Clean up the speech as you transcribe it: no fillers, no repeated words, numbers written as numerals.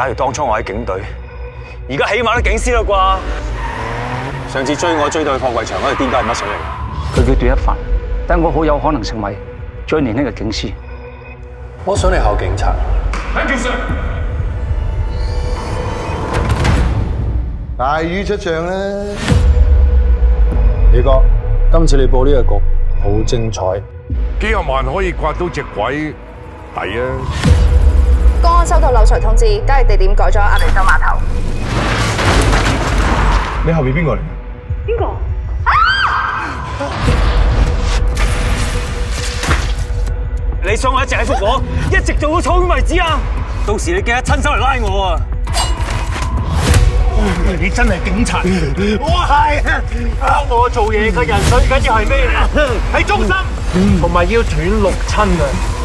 假如當初我喺警隊，而家起碼都警司啦啩？上次追我追到去貨櫃場嗰條癲狗係乜水嚟？ 佢叫段一凡，但我好有可能成為最年輕嘅警司。 我想你考警察。 Thank you, sir。 大魚出場啦！李哥，今次你報呢個局好精彩， 幾廿萬可以刮到隻鬼，抵啊！ 公安收到漏水通知，交易地點改咗鴨脷洲碼頭。 你後面邊個嚟？ 邊個？ 你想我一直喺復我，一直做到草莓為止啊！到時你記得親手嚟拉我啊！ 你真係警察，我係教我做嘢嘅人，最緊要係咩啊？喺忠心，同埋要斷六親啊！